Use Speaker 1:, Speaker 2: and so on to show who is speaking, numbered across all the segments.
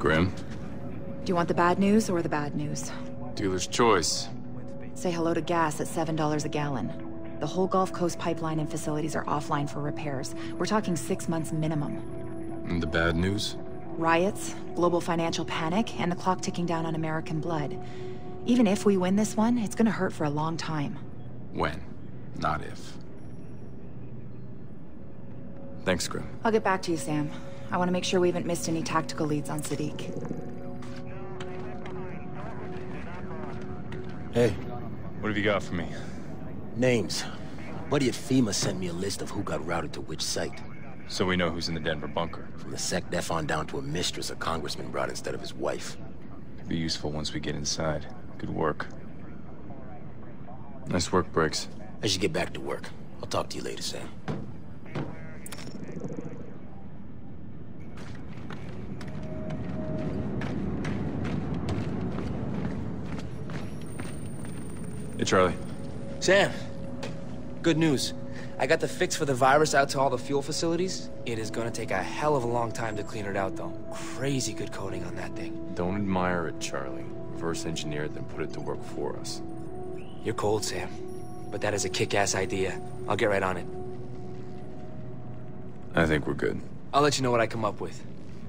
Speaker 1: Grim?
Speaker 2: Do you want the bad news or the bad news?
Speaker 1: Dealer's choice.
Speaker 2: Say hello to gas at $7 a gallon. The whole Gulf Coast pipeline and facilities are offline for repairs. We're talking 6 months minimum.
Speaker 1: And the bad news?
Speaker 2: Riots, global financial panic, and the clock ticking down on American blood. Even if we win this one, it's gonna hurt for a long time.
Speaker 1: When, not if. Thanks, Grim.
Speaker 2: I'll get back to you, Sam. I want to make sure we haven't missed any tactical leads on Sadiq.
Speaker 3: Hey.
Speaker 1: What have you got for me?
Speaker 3: Names. Buddy at FEMA sent me a list of who got routed to which site.
Speaker 1: So we know who's in the Denver bunker.
Speaker 3: From the SecDef on down to a mistress a congressman brought instead of his wife.
Speaker 1: Could be useful once we get inside. Good work. Nice work, Briggs.
Speaker 3: I should get back to work. I'll talk to you later, Sam.
Speaker 1: Hey, Charlie.
Speaker 4: Sam, good news. I got the fix for the virus out to all the fuel facilities. It is gonna take a hell of a long time to clean it out, though. Crazy good coding on that thing.
Speaker 1: Don't admire it, Charlie. Reverse engineer it, then put it to work for us.
Speaker 4: You're cold, Sam. But that is a kick-ass idea. I'll get right on it.
Speaker 1: I think we're good.
Speaker 4: I'll let you know what I come up with.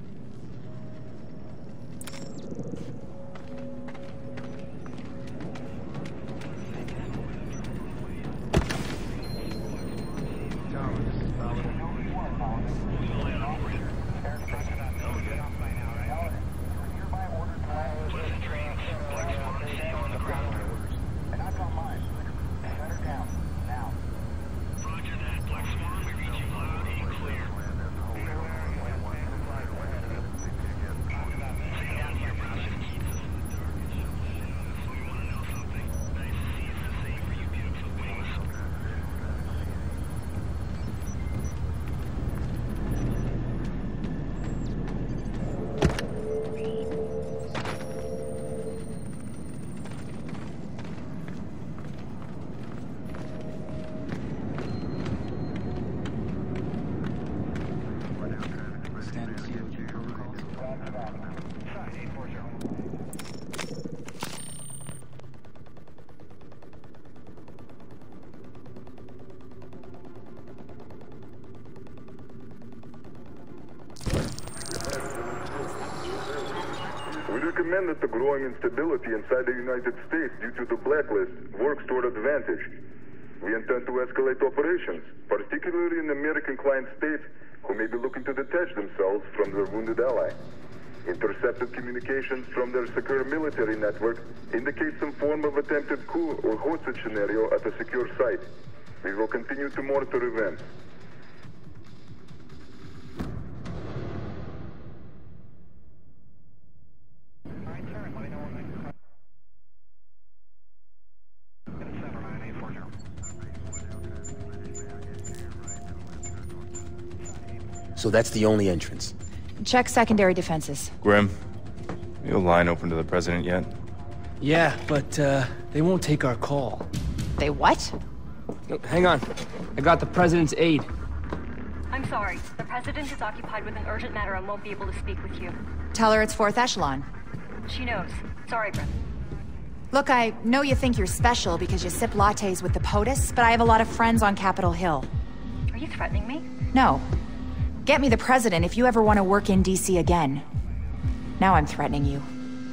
Speaker 5: We recommend that the growing instability inside the United States due to the Blacklist works toward advantage. We intend to escalate operations, particularly in American client states who may be looking to detach themselves from their wounded ally. Intercepted communications from their secure military network indicate some form of attempted coup or hostage scenario at a secure site. We will continue to monitor events.
Speaker 3: So that's the only entrance.
Speaker 2: Check secondary defenses.
Speaker 1: Grim, you a line open to the president yet?
Speaker 4: Yeah, but, they won't take our call.
Speaker 2: They what?
Speaker 4: Oh, hang on. I got the president's aide.
Speaker 6: I'm sorry. The president is occupied with an urgent matter and won't be able to speak with you.
Speaker 2: Tell her it's 4th echelon.
Speaker 6: She knows. Sorry, Grim.
Speaker 2: Look, I know you think you're special because you sip lattes with the POTUS, but I have a lot of friends on Capitol Hill.
Speaker 6: Are you threatening me?
Speaker 2: No. Get me the president if you ever want to work in DC again. Now I'm threatening you.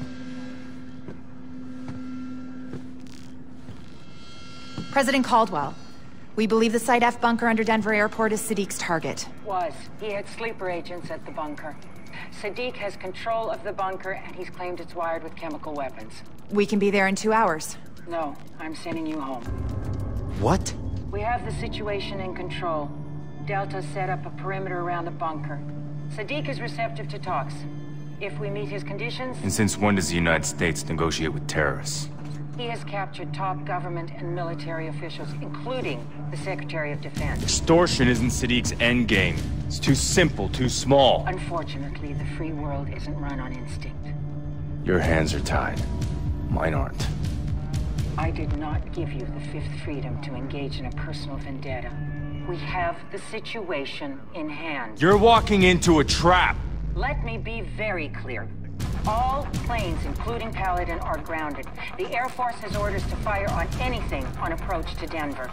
Speaker 2: President Caldwell, we believe the Site F bunker under Denver Airport is Sadiq's target.
Speaker 7: Was. He had sleeper agents at the bunker. Sadiq has control of the bunker, and he's claimed it's wired with chemical weapons.
Speaker 2: We can be there in 2 hours.
Speaker 7: No, I'm sending you home.
Speaker 3: What?
Speaker 7: We have the situation in control. Delta set up a perimeter around the bunker. Sadiq is receptive to talks. If we meet his conditions...
Speaker 1: And since when does the United States negotiate with terrorists?
Speaker 7: He has captured top government and military officials, including the Secretary of Defense.
Speaker 1: Extortion isn't Sadiq's endgame. It's too simple, too small.
Speaker 7: Unfortunately, the free world isn't run on instinct.
Speaker 1: Your hands are tied. Mine aren't.
Speaker 7: I did not give you the fifth freedom to engage in a personal vendetta. We have the situation in hand.
Speaker 1: You're walking into a trap!
Speaker 7: Let me be very clear. All planes, including Paladin, are grounded. The Air Force has orders to fire on anything on approach to Denver.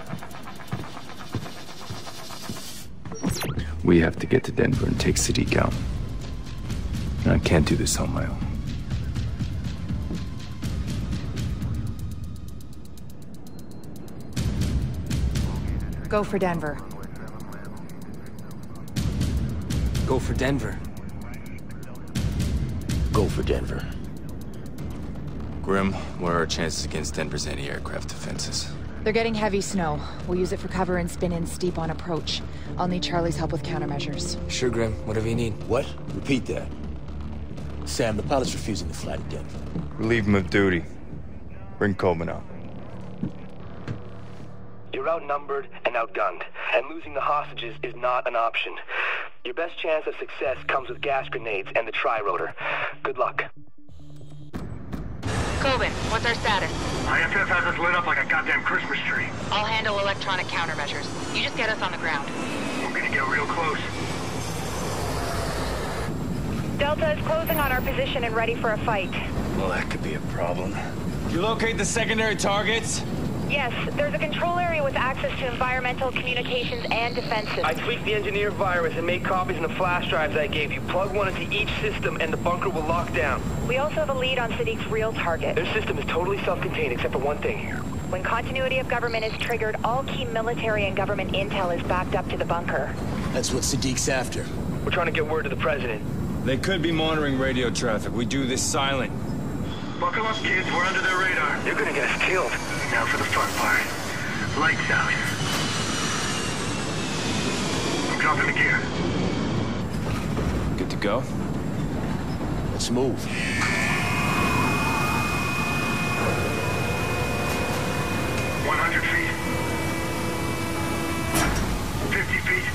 Speaker 1: We have to get to Denver and take Sadiq out. I can't do this on my own.
Speaker 2: Go for Denver.
Speaker 4: Go for Denver.
Speaker 3: Go for Denver.
Speaker 1: Grim, what are our chances against Denver's anti-aircraft defenses?
Speaker 2: They're getting heavy snow. We'll use it for cover and spin in steep on approach. I'll need Charlie's help with countermeasures.
Speaker 4: Sure, Grim. Whatever you need.
Speaker 3: What? Repeat that. Sam, the pilot's refusing to fly to Denver.
Speaker 1: Relieve him of duty. Bring Coleman out.
Speaker 8: You're outnumbered and outgunned, and losing the hostages is not an option. Your best chance of success comes with gas grenades and the tri-rotor. Good luck.
Speaker 9: Coben, what's our status?
Speaker 10: IFF has us lit up like a goddamn Christmas tree.
Speaker 9: I'll handle electronic countermeasures. You just get us on the ground.
Speaker 10: We're gonna get real close.
Speaker 6: Delta is closing on our position and ready for a fight.
Speaker 1: Well, that could be a problem.
Speaker 4: You locate the secondary targets?
Speaker 6: Yes, there's a control area with access to environmental, communications, and defenses.
Speaker 8: I tweaked the engineer virus and made copies in the flash drives I gave you. Plug one into each system and the bunker will lock down.
Speaker 6: We also have a lead on Sadiq's real target.
Speaker 8: Their system is totally self-contained except for one thing here.
Speaker 6: When continuity of government is triggered, all key military and government intel is backed up to the bunker.
Speaker 3: That's what Sadiq's after.
Speaker 8: We're trying to get word to the president.
Speaker 4: They could be monitoring radio traffic. We do this silent.
Speaker 10: Buckle up, kids. We're under their radar.
Speaker 8: You're gonna get us killed.
Speaker 10: Now for the fun part. Lights out. I'm dropping the gear.
Speaker 4: Good to go?
Speaker 3: Let's move.
Speaker 10: 100 feet. 50 feet.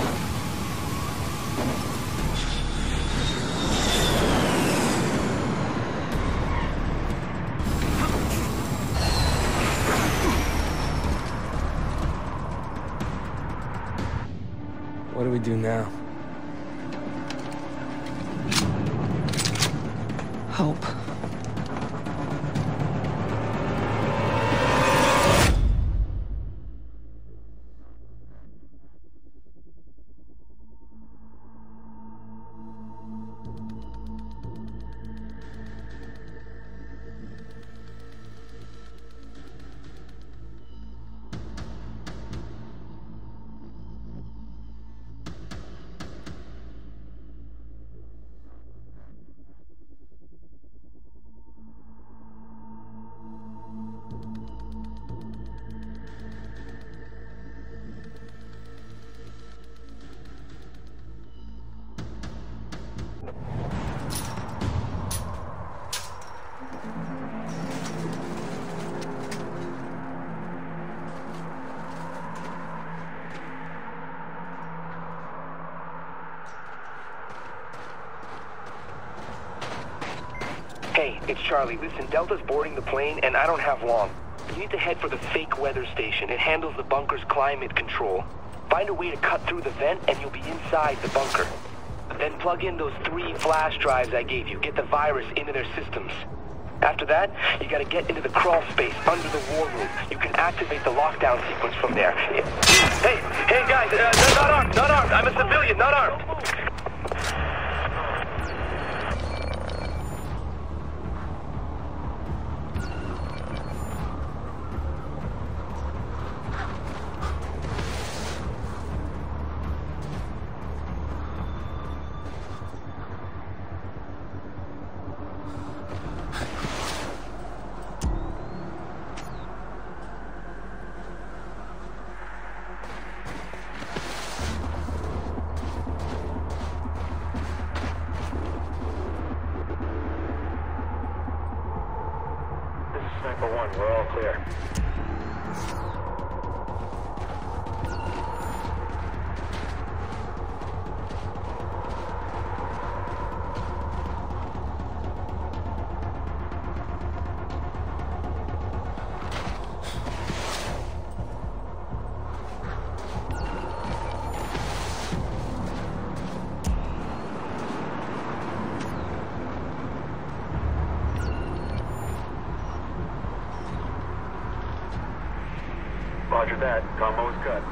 Speaker 4: What do we do now?
Speaker 2: Hope.
Speaker 8: Hey, it's Charlie. Listen, Delta's boarding the plane, and I don't have long. You need to head for the fake weather station. It handles the bunker's climate control. Find a way to cut through the vent, and you'll be inside the bunker. Then plug in those 3 flash drives I gave you. Get the virus into their systems. After that, you gotta get into the crawl space under the war room. You can activate the lockdown sequence from there. Hey guys, not armed. I'm a civilian, not armed.
Speaker 10: Sniper 1, we're all clear. Roger that. Combo is cut.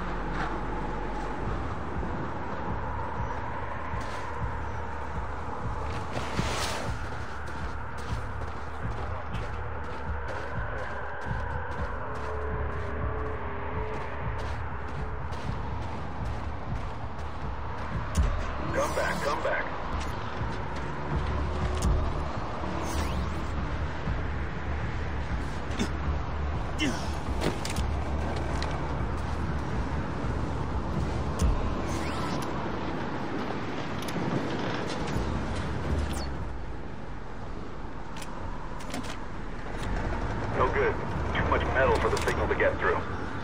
Speaker 10: Come back, come back. No good. Too much metal for the signal to get through.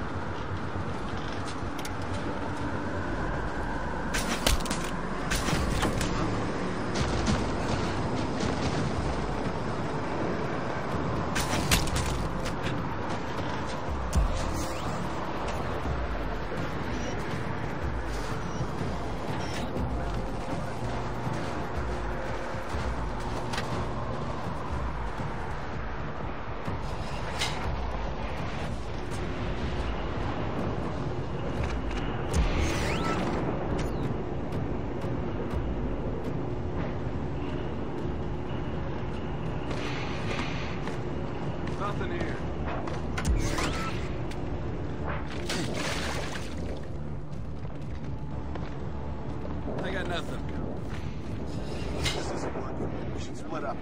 Speaker 11: Nothing here. I got nothing. This isn't working. We should split up.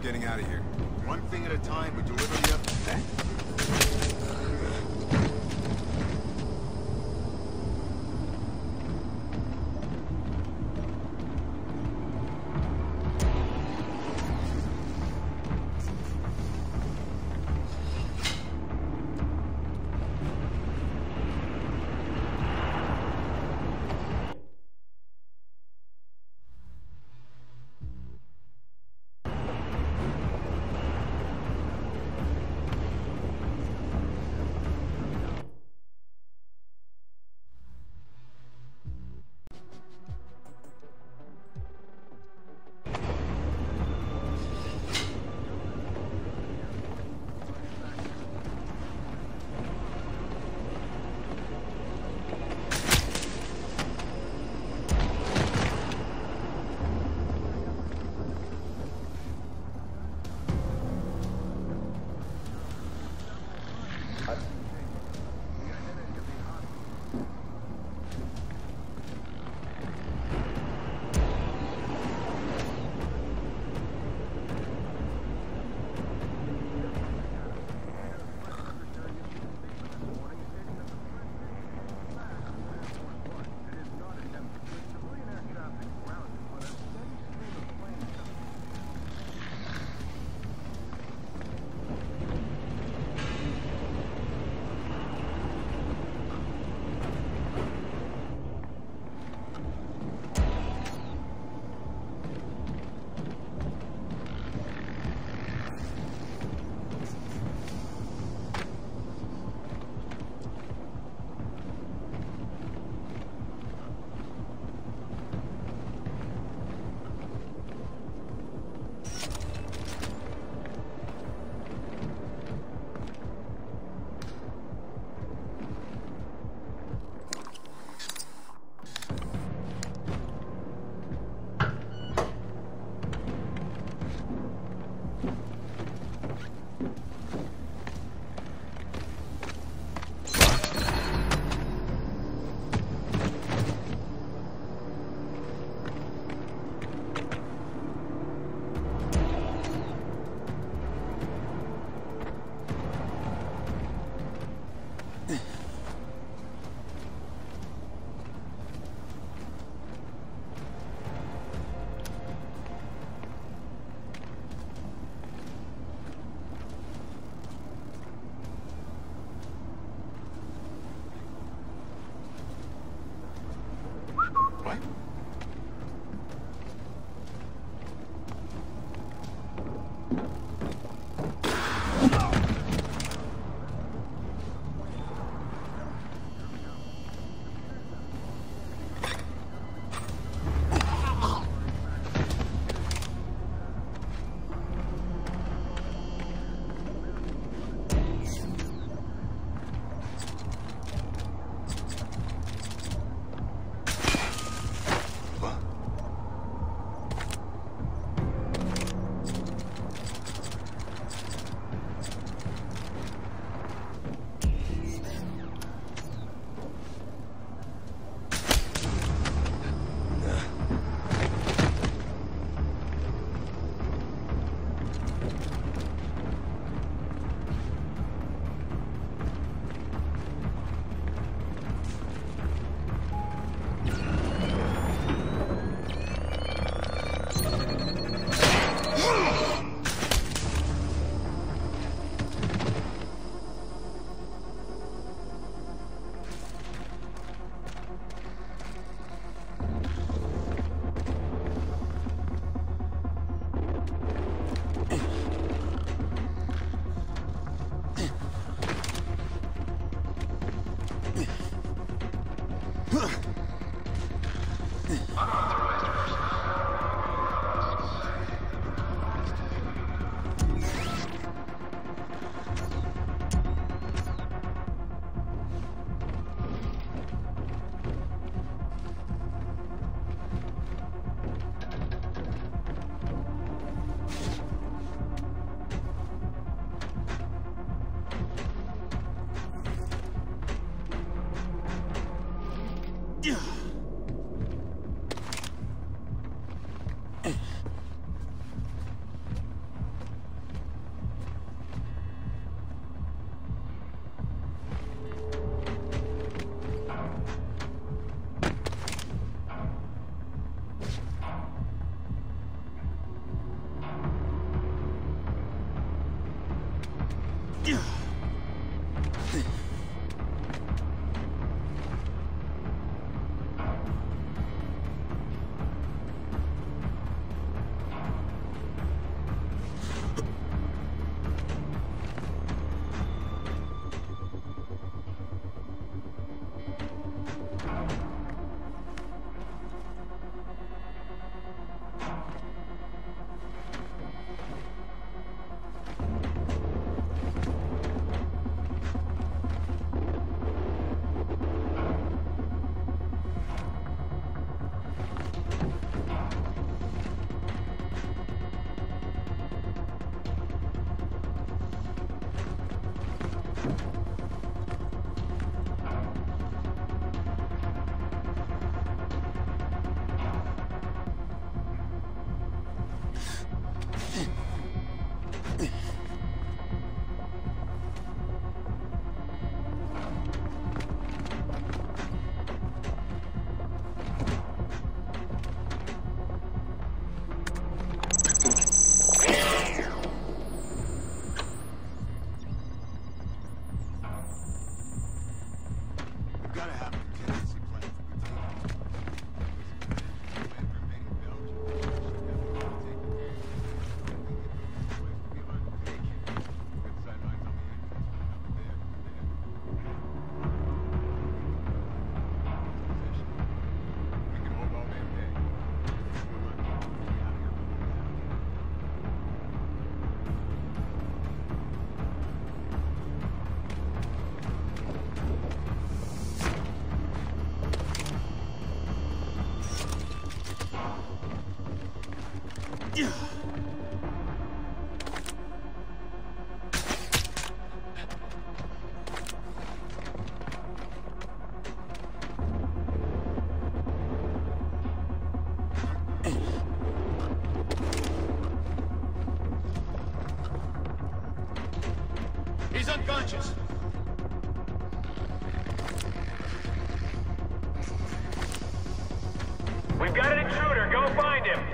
Speaker 11: getting out of here.
Speaker 10: One thing at a time, we deliver the other.
Speaker 11: He's unconscious.
Speaker 10: We've got an intruder. Go find him.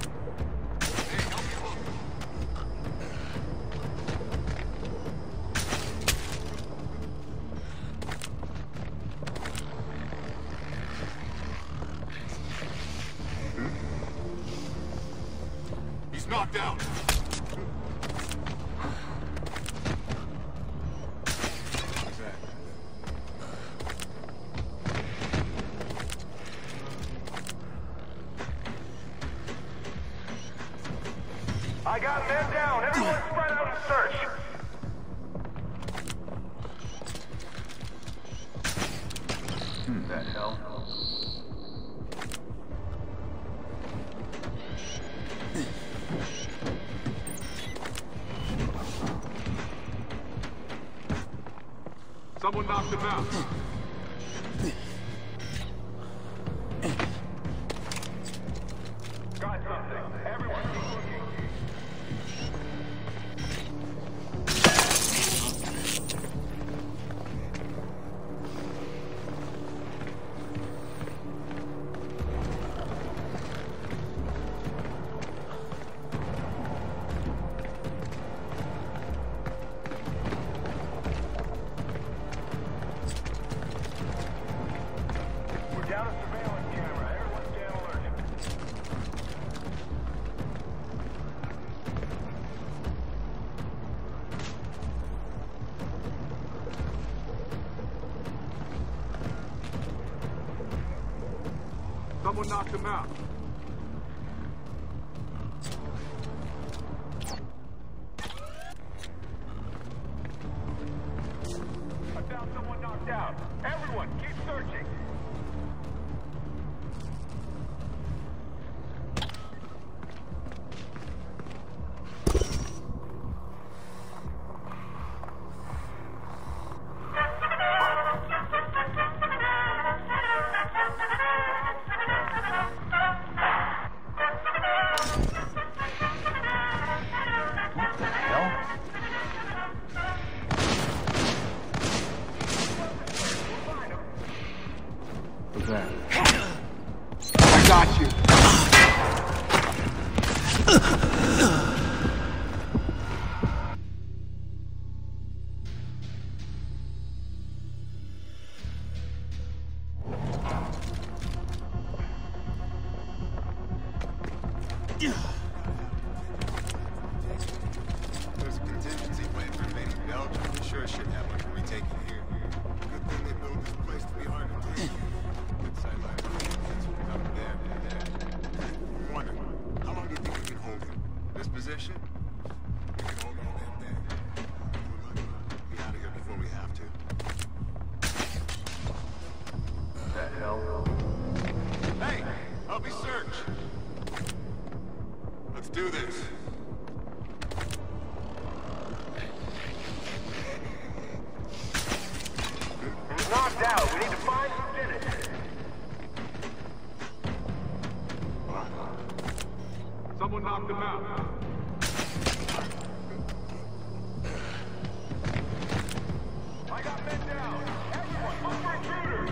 Speaker 11: He's knocked out.
Speaker 10: I got men down. Everyone spread out and search.
Speaker 11: The hell? Someone knocked him out.
Speaker 10: Got something. Everyone keep looking. We're down a surveillance camera. Everyone stay alert.
Speaker 11: Someone knocked him out.
Speaker 10: I found someone knocked out. Everyone, keep searching.
Speaker 11: What the hell? What's that? I got you.
Speaker 12: There's a contingency plan for invading Belgium. I'm sure shit happens when we take it here. Good thing they built this place to be hard to take. Good sight line. Up there. Wonder, how long do you think we can hold him? This position? We can hold him all day. We're lucky. Be out of here before we have to.
Speaker 11: The hell?
Speaker 12: Hey, help me search. Let's do this.
Speaker 10: He's knocked out. We need to find who did it.
Speaker 11: Someone knocked him out.
Speaker 10: I got men down. Everyone, look for intruders.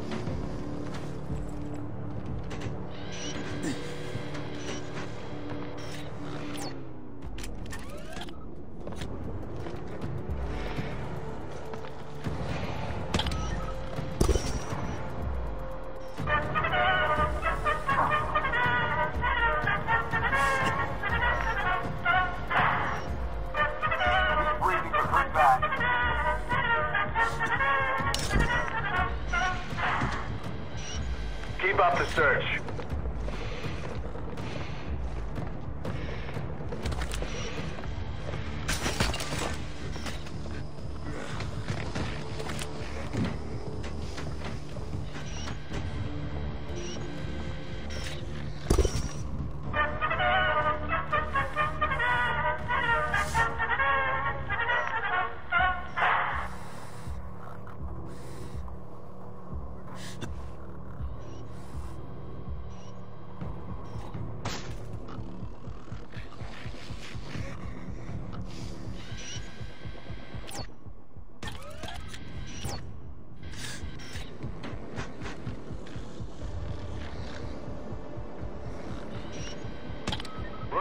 Speaker 10: Keep up the search.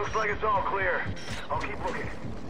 Speaker 10: Looks like it's all clear. I'll keep looking.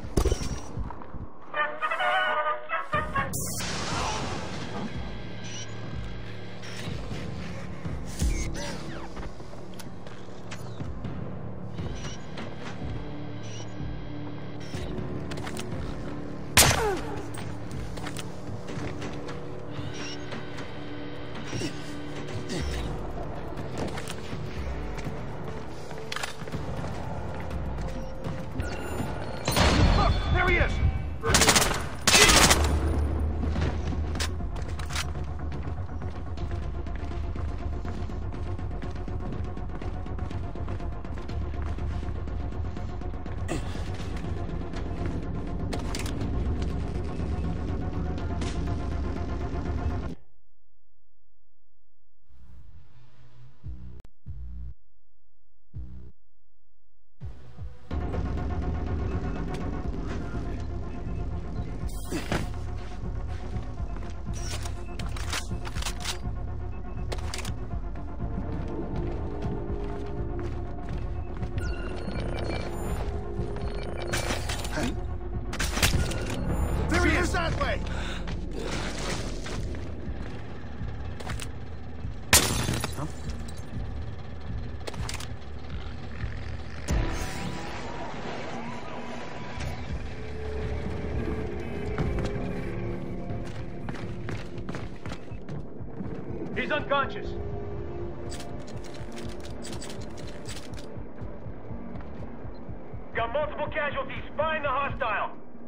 Speaker 10: That way!
Speaker 11: Huh?
Speaker 10: He's unconscious. Got multiple casualties. Find the hostile.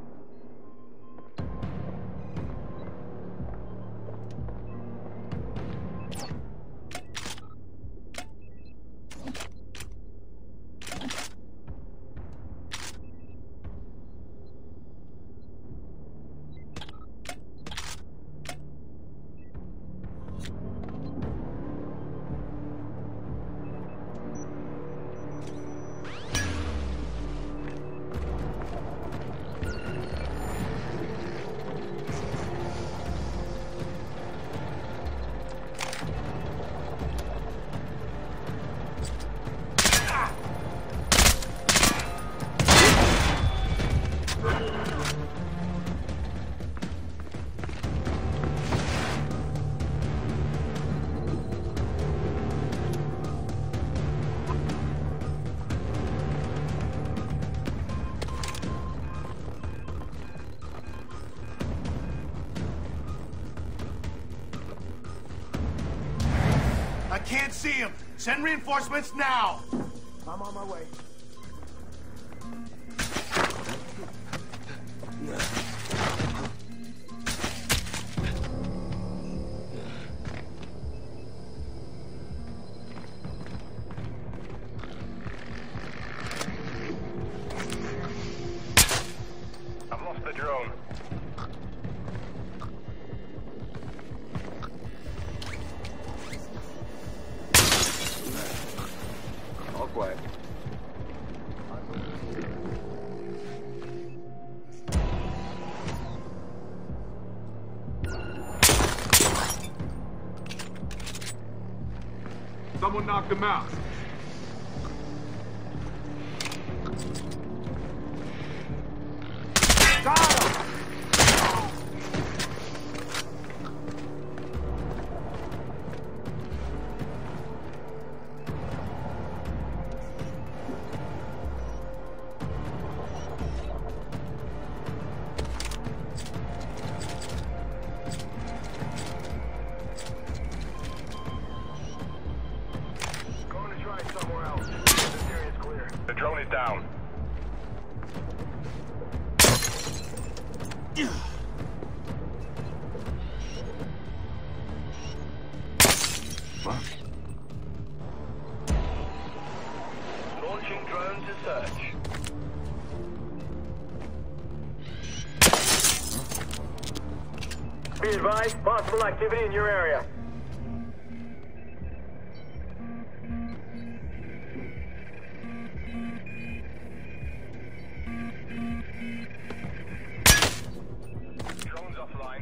Speaker 10: I can't see him. Send reinforcements now. I'm on my way.
Speaker 5: I've lost the drone. All quiet.
Speaker 10: Someone knocked him out. Got him! Going to try somewhere else. This area's clear.
Speaker 5: The drone is down.
Speaker 1: What?
Speaker 8: Launching drone to search.
Speaker 10: Be advised, possible activity in your area.
Speaker 5: Drone's offline.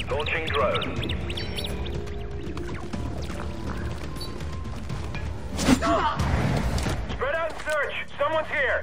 Speaker 8: Launching drone. Spread out and search! Someone's here!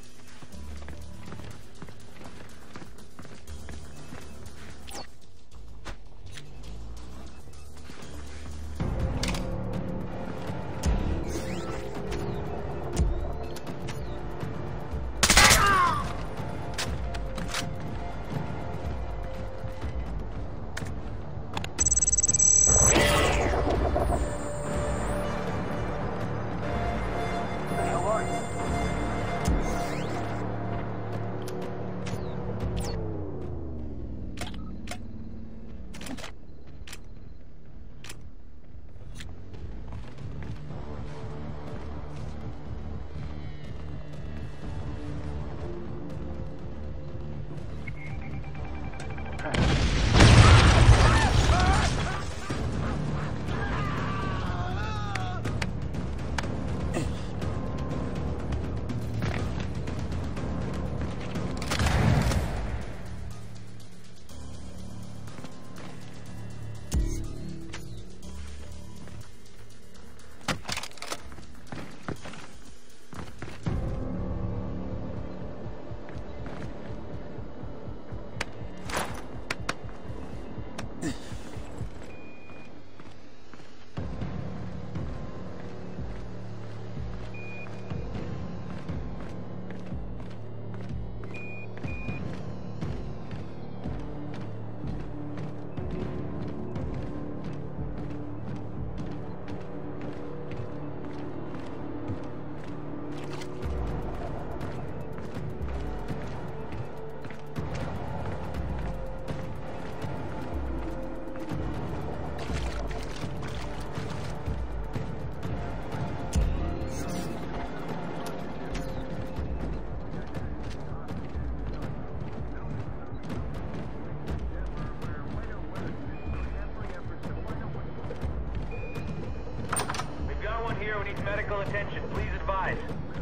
Speaker 8: Medical attention, please advise.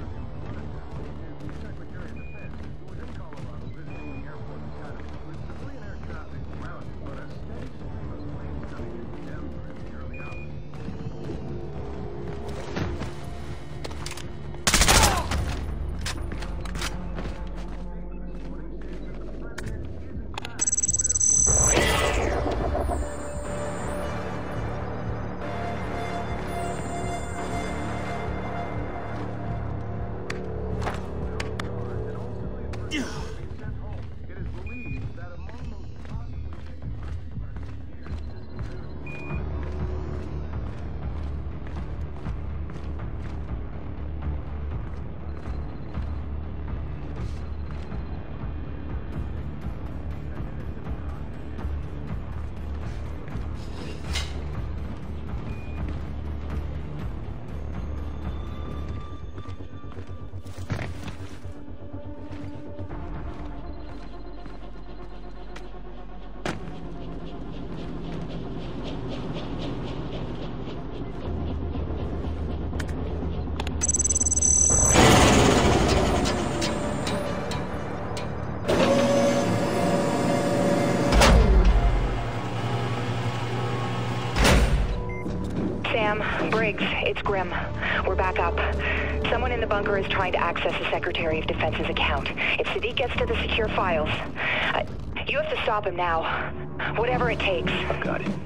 Speaker 6: Briggs, it's Grim. We're back up. Someone in the bunker is trying to access the Secretary of Defense's account. If Sadiq gets to the secure files, you have to stop him now. Whatever it takes.
Speaker 3: I've got it.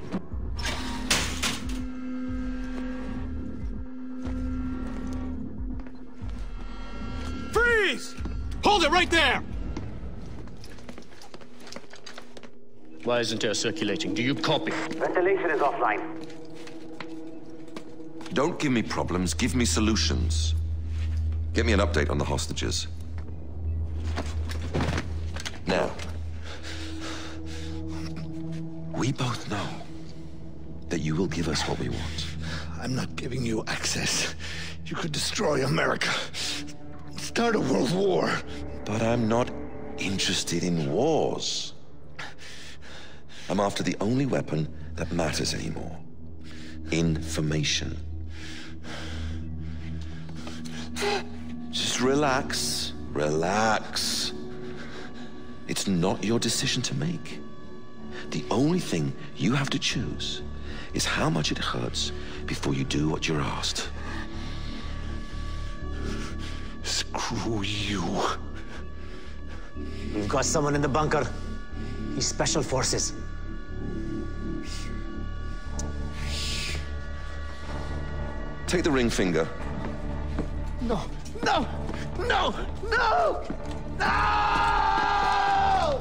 Speaker 11: Freeze! Hold it right there!
Speaker 13: Why isn't air circulating? Do you copy?
Speaker 8: Ventilation is offline.
Speaker 14: Don't give me problems, give me solutions. Get me an update on the hostages. Now, we both know that you will give us what we want.
Speaker 10: I'm not giving you access. You could destroy America. Start a world war.
Speaker 14: But I'm not interested in wars. I'm after the only weapon that matters anymore. Information. Just relax. Relax. It's not your decision to make. The only thing you have to choose is how much it hurts before you do what you're asked.
Speaker 10: Screw you.
Speaker 15: We've got someone in the bunker. He's Special Forces.
Speaker 14: Take the ring finger.
Speaker 10: No! No! No! No! No!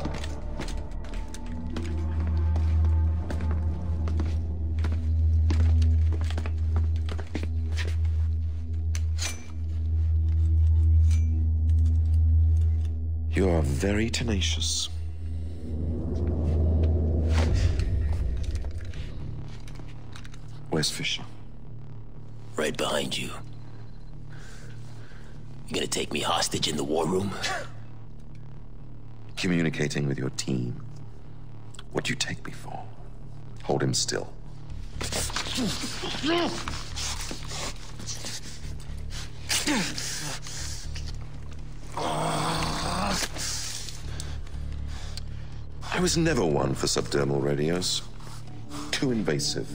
Speaker 14: You are very tenacious. Where's Fisher?
Speaker 3: Right behind you. You gonna take me hostage in the war room?
Speaker 14: Communicating with your team. What do you take me for? Hold him still. I was never one for subdermal radios. Too invasive.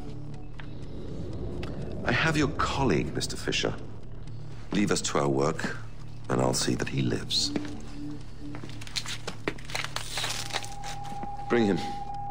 Speaker 14: I have your colleague, Mr. Fisher. Leave us to our work, and I'll see that he lives. Bring him.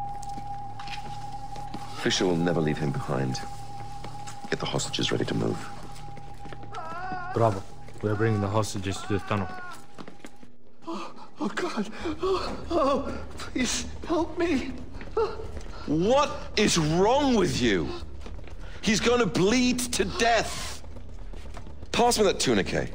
Speaker 14: Fisher will never leave him behind. Get the hostages ready to move.
Speaker 16: Bravo. We're bringing the hostages to the tunnel.
Speaker 10: Oh, God. Oh, please help me.
Speaker 14: What is wrong with you? He's going to bleed to death. Pass me that tourniquet.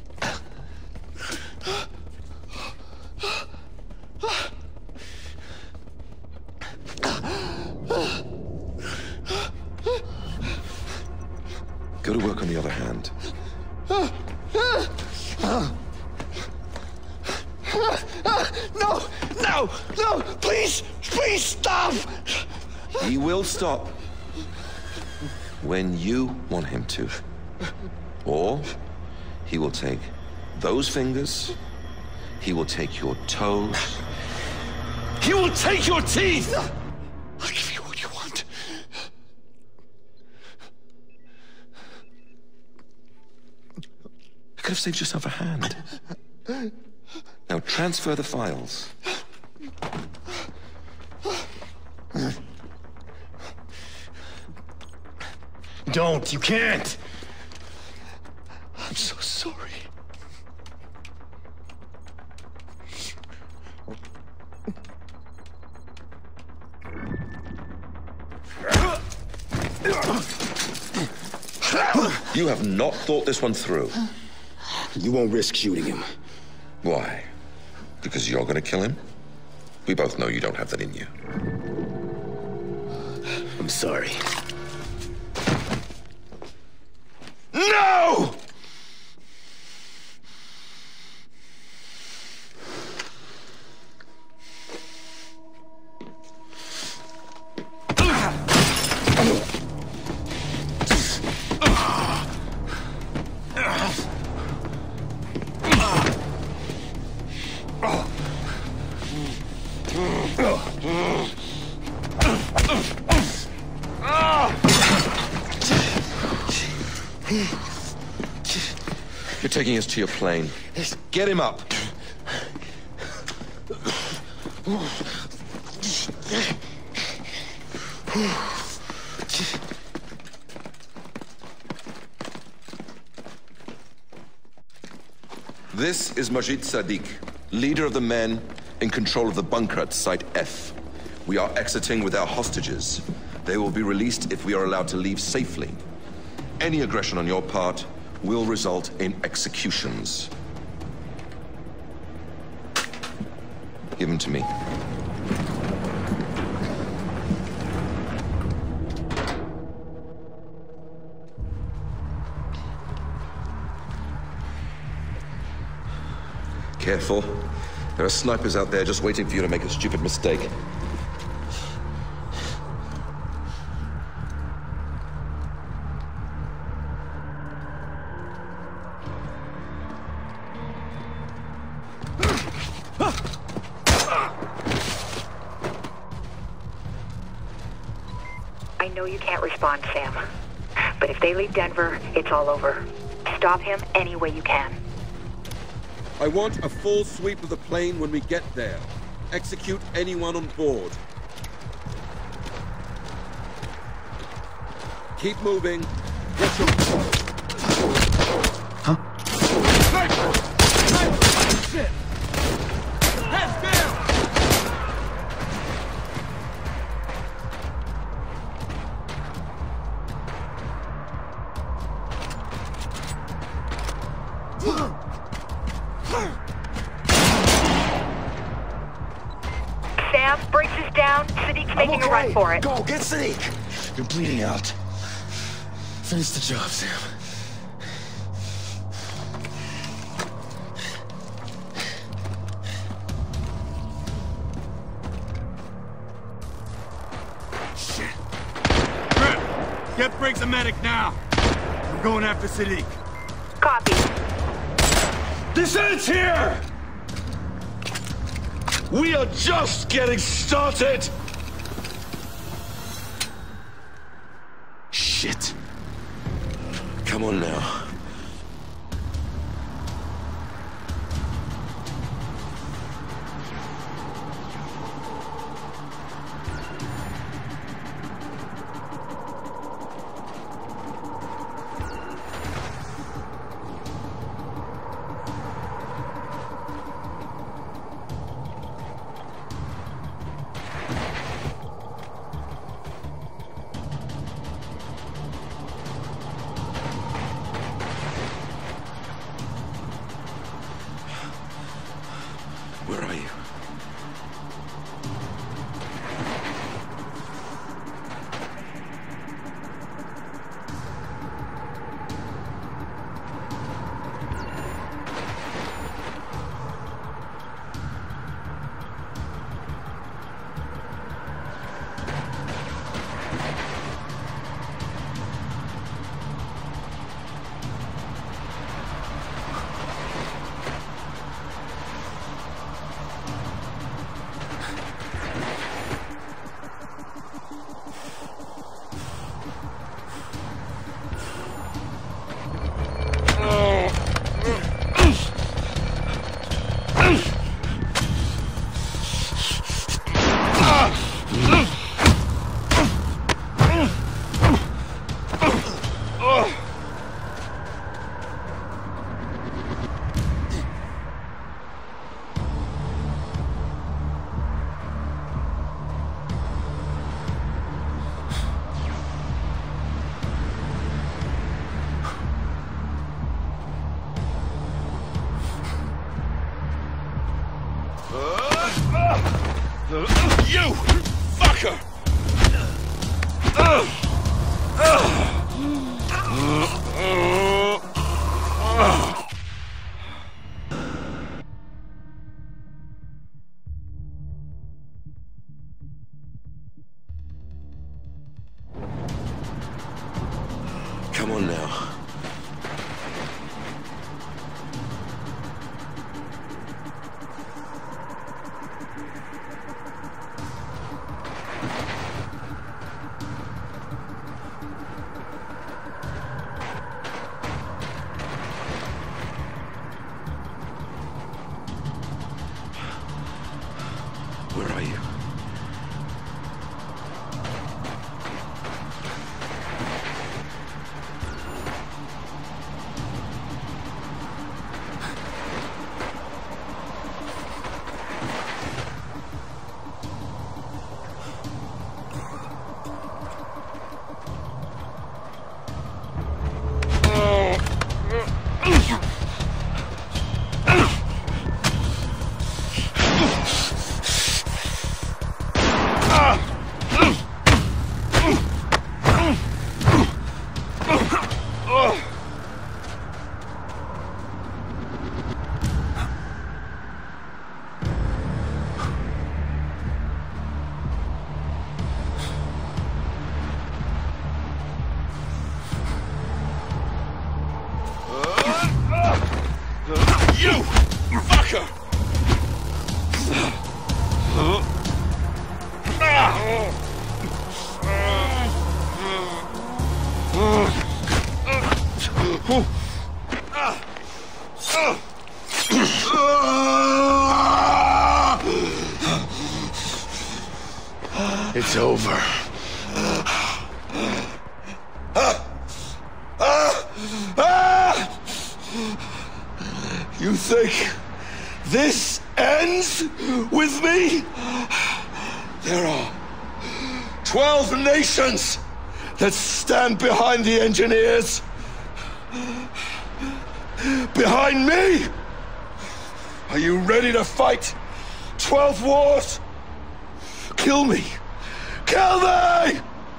Speaker 14: Go to work on the other hand.
Speaker 10: No! No! No! Please! Please stop!
Speaker 14: He will stop when you want him to. Or he will take those fingers, he will take your toes, he will take your teeth!
Speaker 10: I'll give you what you want.
Speaker 14: You could have saved yourself a hand. Now transfer the files.
Speaker 10: Don't, you can't. I'm so sorry.
Speaker 14: You have not thought this one through.
Speaker 3: You won't risk shooting him.
Speaker 14: Why? Because you're gonna kill him? We both know you don't have that in you.
Speaker 3: I'm sorry.
Speaker 14: No! You're taking us to your plane. Get him up. This is Majid Sadiq, leader of the men in control of the bunker at Site F. We are exiting with our hostages. They will be released if we are allowed to leave safely. Any aggression on your part will result in executions. Give him to me. Careful. There are snipers out there just waiting for you to make a stupid mistake.
Speaker 6: know you can't respond, Sam. But if they leave Denver, it's all over. Stop him any way you can.
Speaker 17: I want a full sweep of the plane when we get there. Execute anyone on board. Keep moving. Get your...
Speaker 10: Huh?
Speaker 11: Sniper! Sniper! Shit! Heads down!
Speaker 6: Sam, Briggs is down. Sadiq's making a run for it.
Speaker 10: Go, get Sadiq! You're bleeding out. Finish the job, Sam.
Speaker 11: Shit. Grip, get Briggs a medic now. I'm going after Sadiq.
Speaker 6: Copy.
Speaker 10: Descent here! We are just getting started!
Speaker 14: Shit. Come on now. Where are you?
Speaker 10: You fucker!
Speaker 14: Come on now. Where are you?
Speaker 10: You fucker! It's over. You think this ends with me? There are 12 nations that stand behind the engineers. Behind me! Are you ready to fight 12 wars? Kill me! Kill me!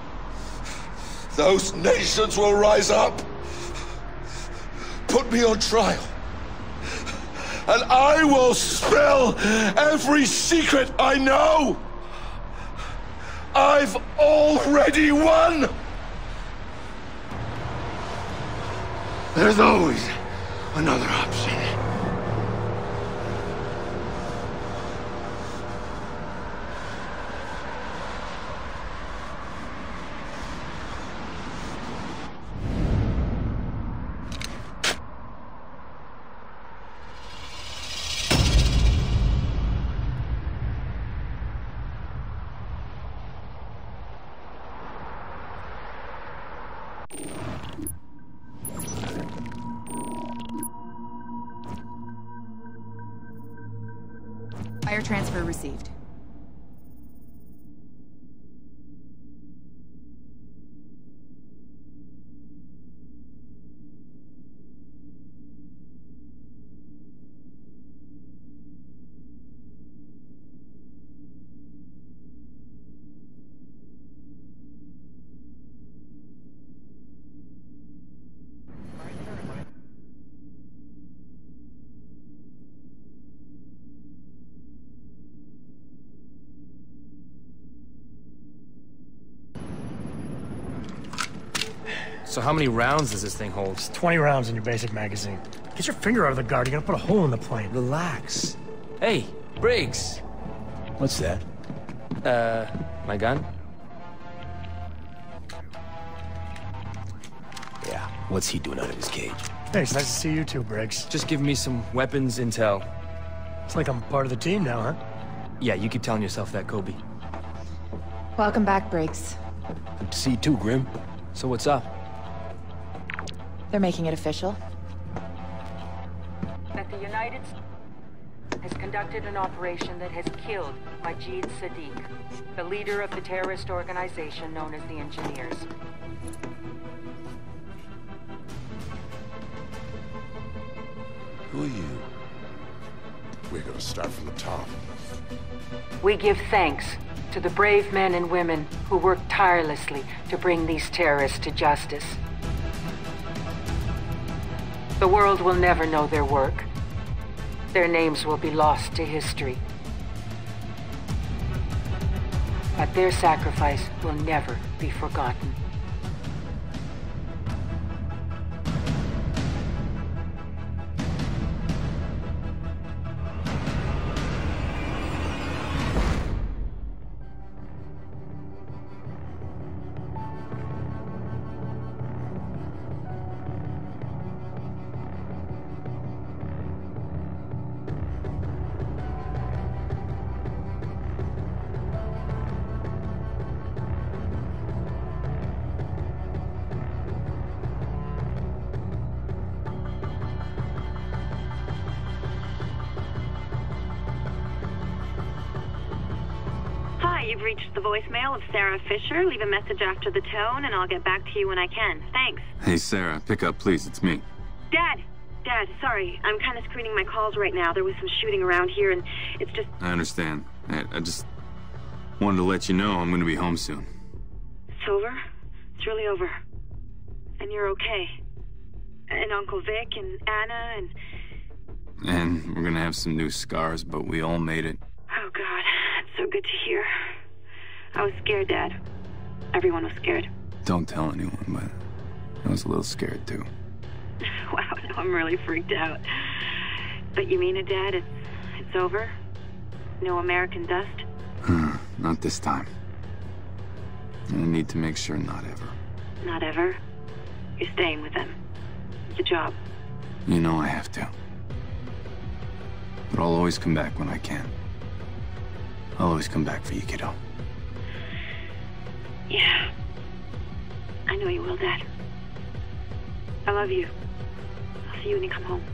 Speaker 10: Those nations will rise up. Put me on trial. And I will spill every secret I know. I've already won. There's always another option.
Speaker 2: Wire transfer received.
Speaker 4: So how many rounds does this thing hold?
Speaker 18: It's 20 rounds in your basic magazine. Get your finger out of the guard, you're gonna put a hole in the plane.
Speaker 4: Relax. Hey, Briggs!
Speaker 3: What's that?
Speaker 4: My gun?
Speaker 3: Yeah, what's he doing out of his cage?
Speaker 18: Hey, it's nice to see you too, Briggs.
Speaker 4: Just give me some weapons intel.
Speaker 18: It's like I'm part of the team now, huh?
Speaker 4: Yeah, you keep telling yourself that, Kobe.
Speaker 2: Welcome back, Briggs.
Speaker 3: Good to see you too, Grim.
Speaker 4: So what's up?
Speaker 2: They're making it official.
Speaker 7: That the United States has conducted an operation that has killed Majid Sadiq, the leader of the terrorist organization known as the Engineers.
Speaker 10: Who are you?
Speaker 12: We're gonna start from the top.
Speaker 7: We give thanks to the brave men and women who work tirelessly to bring these terrorists to justice. The world will never know their work. Their names will be lost to history. But their sacrifice will never be forgotten.
Speaker 19: You've reached the voicemail of Sarah Fisher. Leave a message after the tone, and I'll get back to you when I can. Thanks.
Speaker 1: Hey, Sarah, pick up, please. It's me.
Speaker 19: Dad, sorry. I'm kind of screening my calls right now. There was some shooting around here, and it's just...
Speaker 1: I understand. I just wanted to let you know I'm going to be home soon.
Speaker 19: It's over? It's really over. And you're okay. And Uncle Vic and Anna and...
Speaker 1: And we're going to have some new scars, but we all made it.
Speaker 19: Oh, God. It's so good to hear. I was scared, Dad. Everyone was scared.
Speaker 1: Don't tell anyone, but I was a little scared, too.
Speaker 19: Wow, now I'm really freaked out. But you mean it, Dad? It's over? No American dust?
Speaker 1: Not this time. I need to make sure not ever.
Speaker 19: Not ever? You're staying with them. It's a job.
Speaker 1: You know I have to. But I'll always come back when I can. I'll always come back for you, kiddo.
Speaker 19: Yeah. I know you will, Dad. I love you. I'll see you when you come home.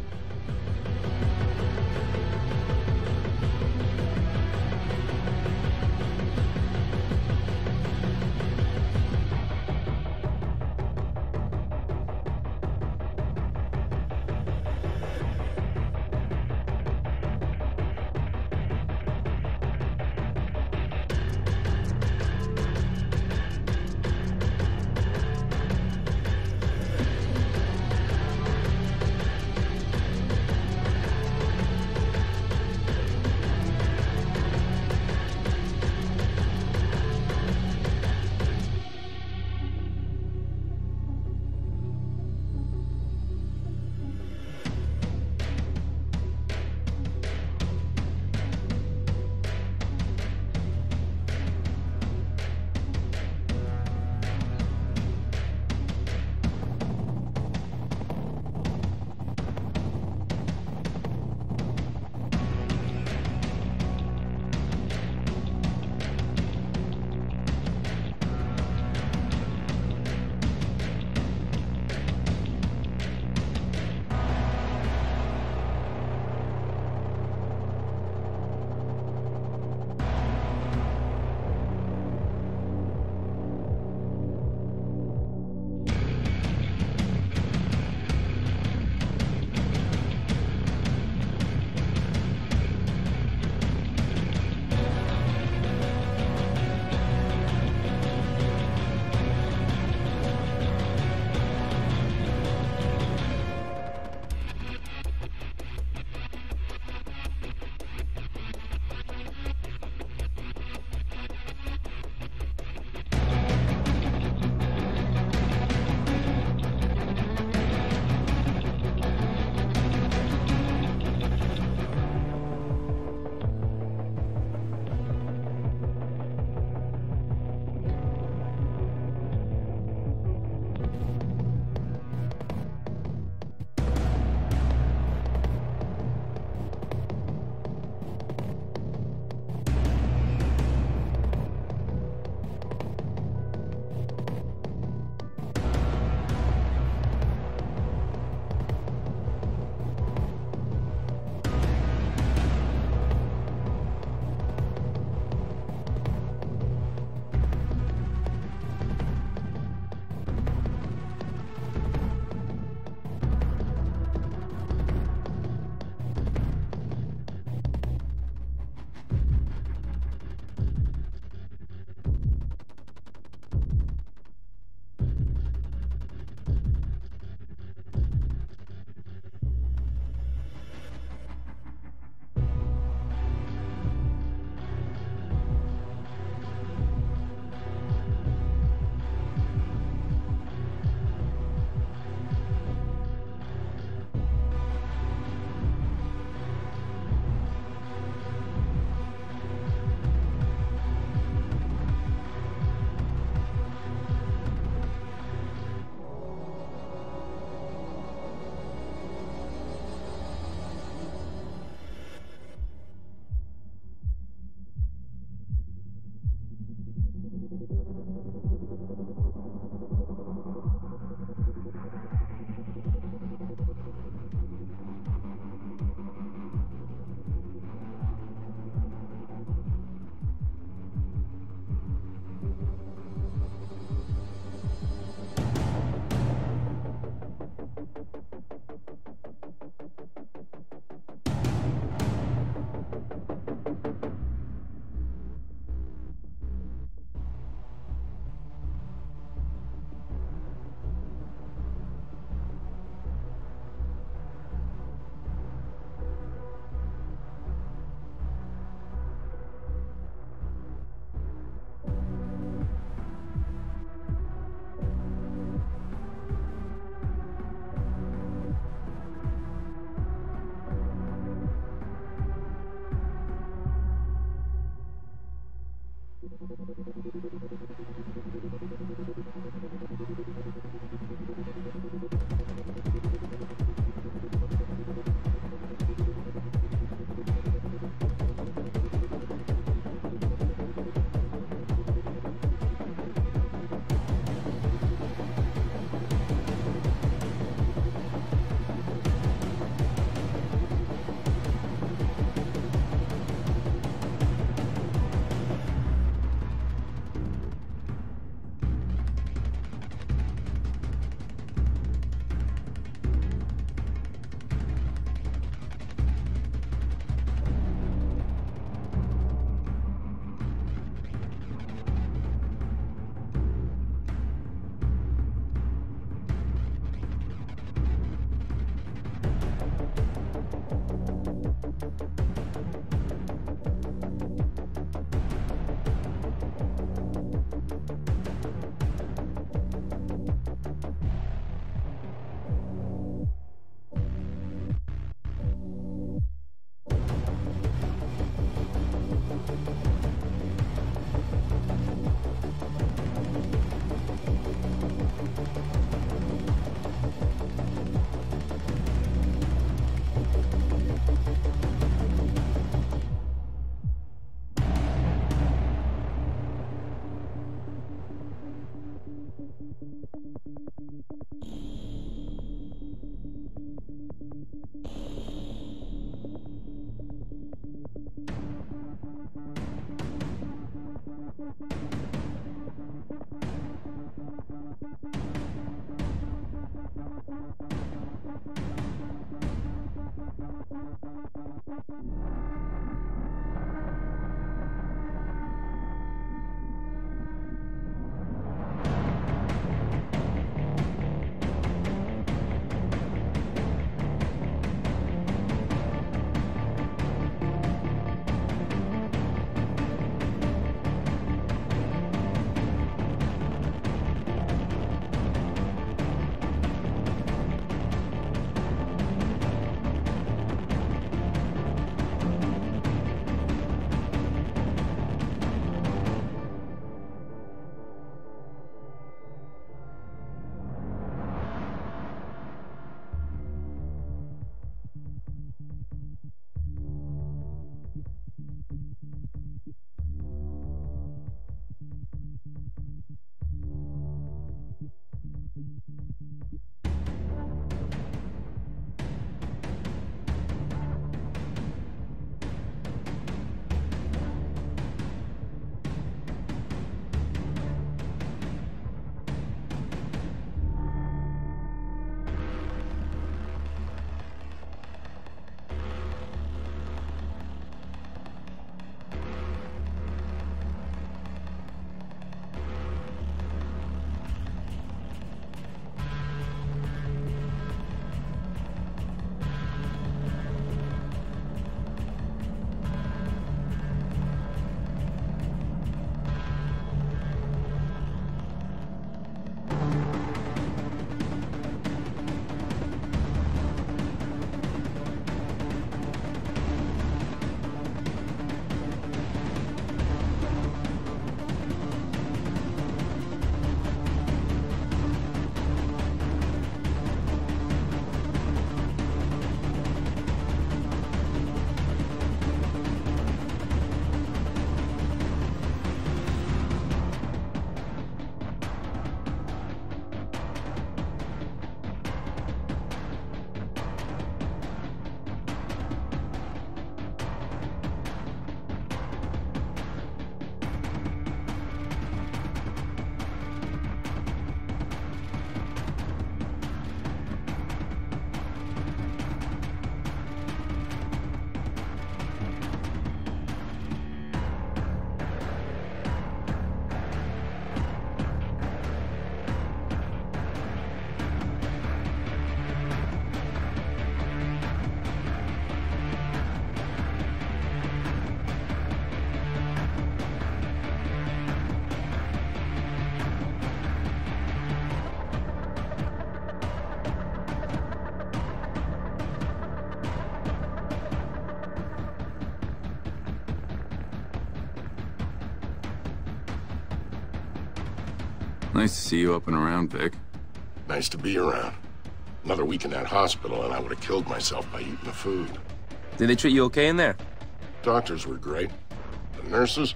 Speaker 1: Nice to see you up and around, Vic.
Speaker 20: Nice to be around. Another week in that hospital and I would have killed myself by eating the food.
Speaker 4: Did they treat you okay in there?
Speaker 20: Doctors were great. The nurses?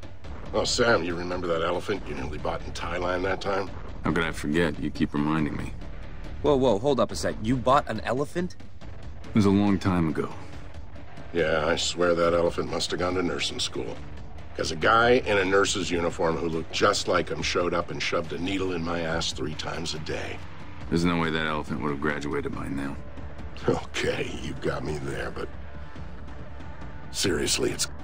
Speaker 20: Oh, Sam, you remember that elephant you nearly bought in Thailand that time?
Speaker 1: How could I forget? You keep reminding me.
Speaker 4: Whoa, hold up a sec. You bought an elephant?
Speaker 1: It was a long time ago.
Speaker 20: Yeah, I swear that elephant must have gone to nursing school. Because a guy in a nurse's uniform who looked just like him showed up and shoved a needle in my ass 3 times a day.
Speaker 1: There's no way that elephant would have graduated by now.
Speaker 20: Okay, you got me there, but... seriously, it's